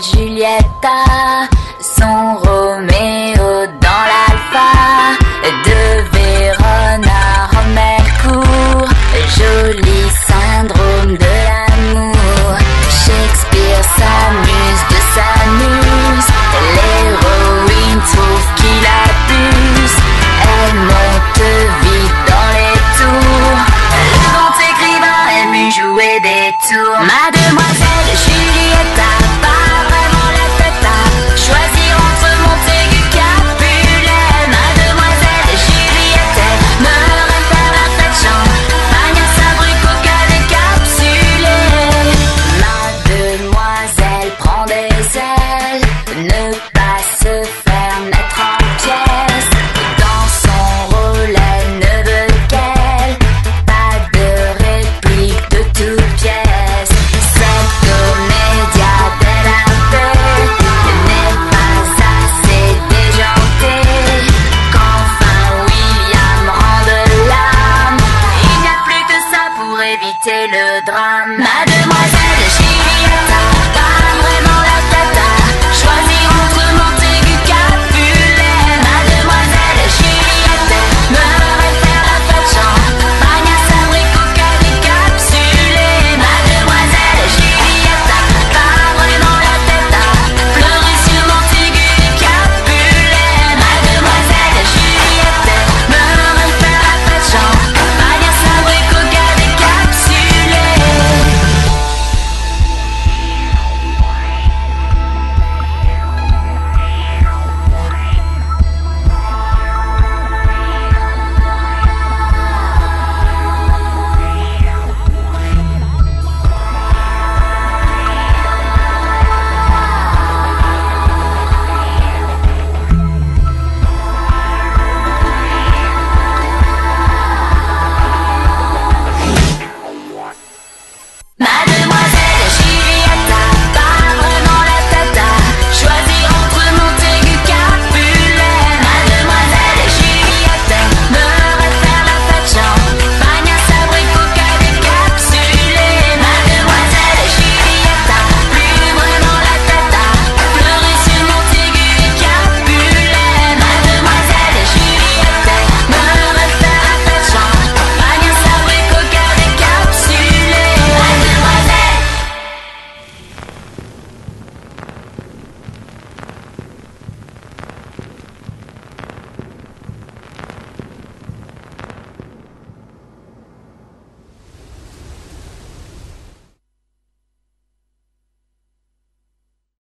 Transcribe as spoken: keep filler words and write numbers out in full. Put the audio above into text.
Juliette a son Roméo dans l'alpha. De Vérone à Romelcourt, joli syndrome de l'amour. Shakespeare s'amuse de sa muse, l'héroïne trouve qu'il abuse. Elle monte vite dans les tours, le grand écrivain aime lui jouer des tours. Mademoiselle Juliette a pas vraiment la tête à choisir entre Montaigu et Capulet. Mademoiselle Juliette, elle me réfère à fête champagne à Saint-Bruc-Coca décapsulé. Mademoiselle prend des airs